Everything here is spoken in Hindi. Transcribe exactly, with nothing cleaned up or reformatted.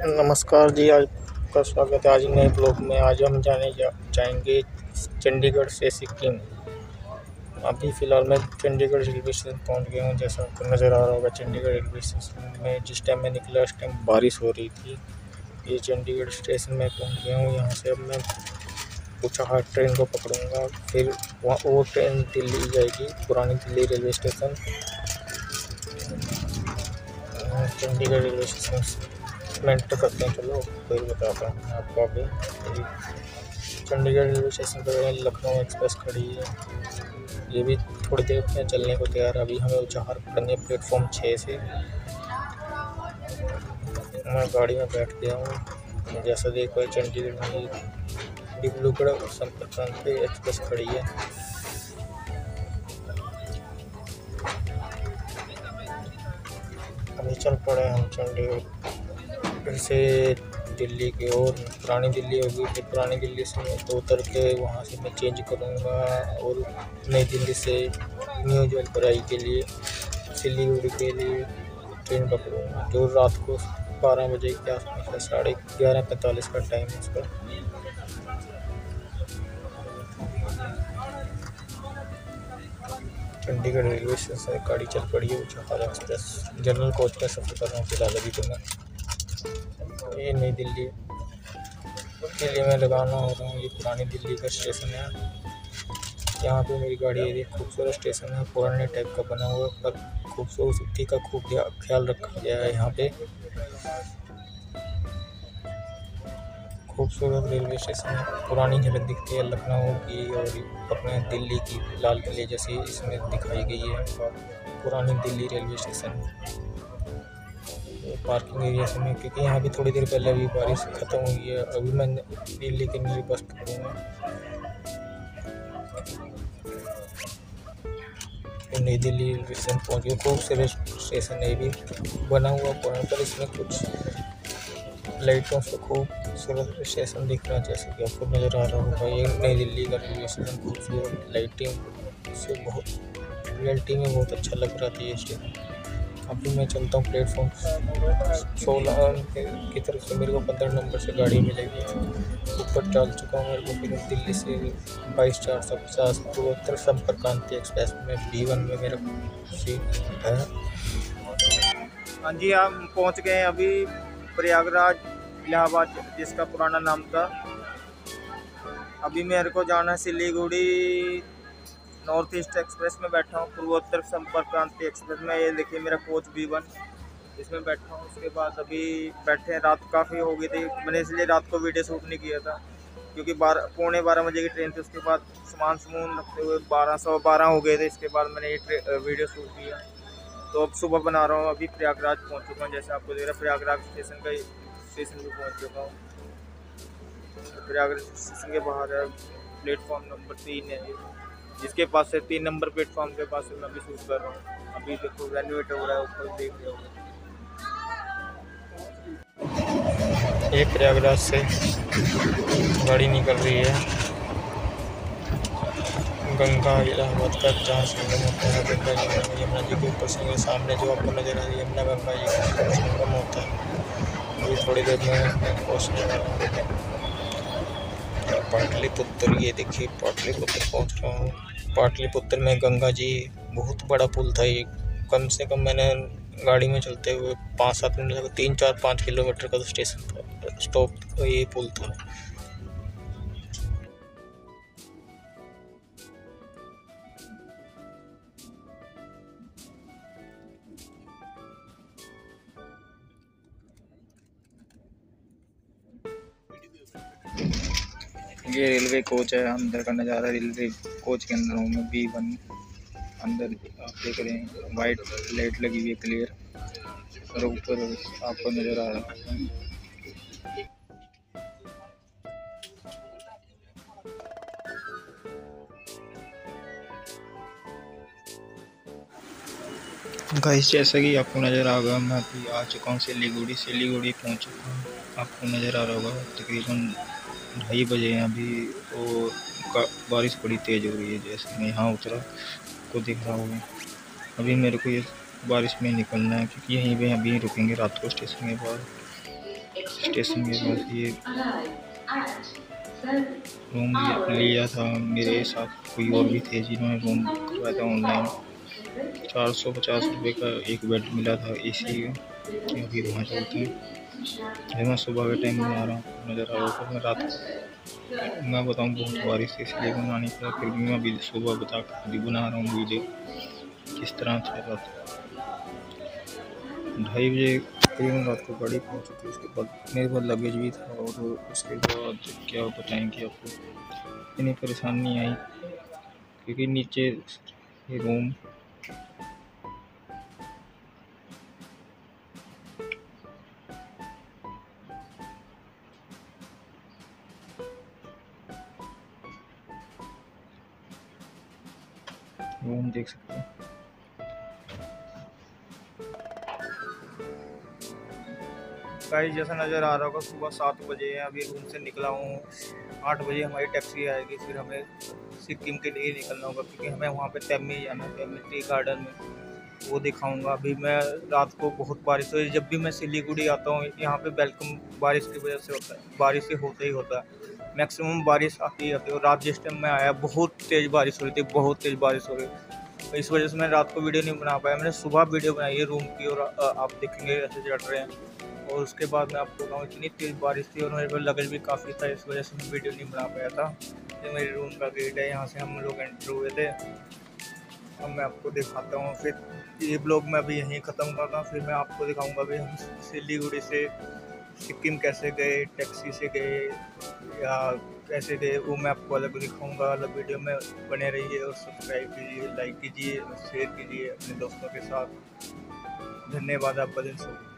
नमस्कार जी, आपका स्वागत है आज नए ब्लॉग में। आज हम जाने जा जाएंगे चंडीगढ़ से सिक्किम। अभी फ़िलहाल मैं चंडीगढ़ रेलवे स्टेशन पहुंच गया हूं। जैसा आपको नज़र आ रहा होगा, चंडीगढ़ रेलवे स्टेशन में जिस टाइम मैं निकला उस टाइम बारिश हो रही थी। ये चंडीगढ़ स्टेशन में पहुंच गया हूं। यहाँ से अब मैं ऊंचाहाट ट्रेन को पकड़ूंगा, फिर वहाँ वो ट्रेन दिल्ली जाएगी, पुरानी Delhi railway station. Chandigarh railway station मेंटर करते हैं, चलो फिर बताता हूँ मैं आपको। अभी चंडीगढ़ रेलवे स्टेशन पर लखनऊ एक्सप्रेस खड़ी है, ये भी थोड़ी देर में चलने को तैयार है। अभी हमें ऊंचाहार पकड़नी है प्लेटफॉर्म छः से। मैं गाड़ी में बैठ गया हूँ। जैसा देखो चंडीगढ़ में डिब्रूगढ़ संपर्क एक्सप्रेस खड़ी है। अभी चल पड़े हम चंडीगढ़ से दिल्ली की ओर। पुरानी दिल्ली होगी, फिर पुरानी दिल्ली से मैं तो उतर के वहाँ से मैं चेंज करूँगा और नई दिल्ली से न्यू जलपराई के लिए सिलीगुड़ी के लिए ट्रेन पकड़ूँगा, जो रात को बारह बजे के आसपास है। साढ़े ग्यारह पैंतालीस का टाइम है उसका। चंडीगढ़ रेलवे स्टेशन से गाड़ी चल पड़ी है ऊंचाहार एक्सप्रेस। जनरल कोच में सफ़र कर रहा हूँ फिलहाल अभी तो मैं। ये नई दिल्ली दिल्ली में लगाना हो रहा हूँ। ये पुरानी दिल्ली का स्टेशन है। यहाँ पे मेरी गाड़ी है। खूबसूरत स्टेशन है, पुराने टाइप का बना हुआ, पर खूबसूरती का खूब ख्याल रखा गया है यहाँ पे। खूबसूरत रेलवे स्टेशन है, पुरानी झलक दिखती है लखनऊ की और अपने दिल्ली की लाल किले जैसी इसमें दिखाई गई है। पुरानी Delhi railway station parking area से मैं, क्योंकि यहाँ भी थोड़ी देर पहले अभी बारिश ख़त्म हुई है। अभी मैं दिल्ली के लिए बस पकड़ूँगा। नई दिल्ली रेलवे स्टेशन पहुँच गया। खूबसूरत स्टेशन है भी बना हुआ पुराना, पर इसमें कुछ लाइटों से खूबसूरत स्टेशन दिख रहा है, जैसे कि आपको नज़र आ रहा होगा। ये नई दिल्ली का रेलवे स्टेशन खूबसूरत लाइटिंग से बहुत रियलिटी में बहुत अच्छा लग रहा था ये स्टेशन। अभी मैं चलता हूँ प्लेटफॉर्म सोलह की तरफ से। मेरे को पंद्रह नंबर से गाड़ी मिलेगी। ऊपर चल चुका हूँ। मेरे को फिर दिल्ली से बाईस चार सौ पचास पूर्वोत्तर संपर्क क्रांति एक्सप्रेस में बी वन में मेरा सीट है। हाँ जी, हम पहुँच गए हैं अभी प्रयागराज इलाहाबाद, जिसका पुराना नाम था। अभी मेरे को जाना है सिलीगुड़ी। नॉर्थ ईस्ट एक्सप्रेस में बैठा हूँ, पूर्वोत्तर संपर्क क्रांति एक्सप्रेस में। ये देखिए मेरा कोच बी वन, इसमें बैठा हूँ। उसके बाद अभी बैठे हैं, रात काफ़ी हो गई थी, मैंने इसलिए रात को वीडियो शूट नहीं किया था, क्योंकि बारह पौने बारह बजे की ट्रेन थी। उसके बाद सामान समून रखते हुए बारह सौ बारह हो गए थे। इसके बाद मैंने ये वीडियो शूट किया, तो अब सुबह बना रहा हूँ। अभी प्रयागराज पहुँच चुका हूँ, जैसे आपको देख रहा है प्रयागराज स्टेशन का स्टेशन भी पहुँच चुका हूँ। प्रयागराज स्टेशन के बाहर है प्लेटफॉर्म नंबर तीन है, जिसके पास से तीन नंबर प्लेटफॉर्म के पास से मैं अभी शूट कर रहा हूँ। अभी देखो रेनोवेट हो रहा है, ऊपर देख रहे हो। ये प्रयागराज से गाड़ी निकल रही है गंगा इलाहाबाद का, जहाँ संगम होता है गंगा जी यमुना जी के ऊपर से। सामने जो आपको नजर आ रही है यमुना गंगा जी का संगम होता है। अभी थोड़ी देर में मैं पहुँचने वाला हूँ पाटलिपुत्र। ये देखिए पाटलिपुत्र पहुँच रहा हूँ। पाटलिपुत्र में गंगा जी बहुत बड़ा पुल था। ये कम से कम मैंने गाड़ी में चलते हुए पाँच सात मिनट लगे। तीन चार पाँच किलोमीटर का तो स्टेशन था, स्टॉप तो ये पुल था। ये रेलवे कोच है, अंदर का नज़ारा रेलवे कोच के अंदर हूँ मैं बी वन। अंदर आप देख रहे हैं वाइट लाइट लगी हुई है क्लियर, और ऊपर आपको नज़र आ रहा है। गाइस, जैसा कि आपको नज़र आ गया, मैं अभी आ चुका हूँ सिलीगुड़ी। सिलीगुड़ी पहुँच चुका हूँ। आपको नज़र आ रहा होगा तकरीबन ढाई बजे हैं अभी, और बारिश बड़ी तेज़ हो रही है। जैसे मैं यहाँ उतरा को दिख रहा होगा। अभी मेरे को ये बारिश में निकलना है, क्योंकि यहीं पे अभी रुकेंगे रात को स्टेशन के बाद। स्टेशन के पास ये रूम लिया था। मेरे साथ कोई और भी थे जिन्होंने रूम करवाया था ऑनलाइन। चार सौ पचास रुपये का एक बेड मिला था एसी का। अभी वहाँ चलते हैं। मैं सुबह के टाइम में आ रहा हूँ, नज़र आ रहा हूँ। मैं रात मैं बताऊँ बहुत बारिश थी, इसलिए बनानी पड़ा। फिर भी मैं अभी सुबह बता कर अभी बना रहा हूँ वीडियो किस तरह था रात। ढाई बजे करीबन रात को गाड़ी पहुँची थी। उसके बाद मेरे पास लगेज भी था और उसके बाद क्या बताएं कि आपको इतनी परेशानी आई क्योंकि नीचे रूम रूम देख सकते हैं। गाइस जैसा नज़र आ रहा होगा सुबह सात बजे है। अभी रूम से निकला हूँ। आठ बजे हमारी टैक्सी आएगी, फिर हमें सिक्किम के लिए निकलना होगा क्योंकि हमें वहाँ पे तैमी जाना है, तैमी टी गार्डन में। वो दिखाऊंगा। अभी मैं रात को बहुत बारिश हुई। जब भी मैं सिलीगुड़ी आता हूँ यहाँ पे वेलकम बारिश की वजह से होता है, बारिश से होता ही होता है। मैक्सिमम बारिश आती ही आती है। और रात जिस टाइम में आया बहुत तेज़ बारिश हो रही थी, बहुत तेज़ बारिश हो रही थी। तो इस वजह से मैं रात को वीडियो नहीं बना पाया। मैंने सुबह वीडियो बनाई है रूम की और आप देखेंगे ऐसे चढ़ रहे हैं। और उसके बाद मैं आपको बताऊँ इतनी तेज़ बारिश थी और मेरे पास लगेज भी काफ़ी था, इस वजह से मैं वीडियो नहीं बना पाया था। ये मेरे रूम का गेट है, यहाँ से हम लोग एंटर हुए थे। अब मैं आपको दिखाता हूँ। फिर ये ब्लॉग मैं अभी यहीं ख़त्म करता हूँ। फिर मैं आपको दिखाऊंगा भी हम सिलीगुड़ी से सिक्किम कैसे गए, टैक्सी से गए या कैसे गए, वो मैं आपको अलग दिखाऊंगा। अलग वीडियो में बने रहिए और सब्सक्राइब कीजिए, लाइक कीजिए, शेयर कीजिए अपने दोस्तों के साथ। धन्यवाद आपका दिन शुभ।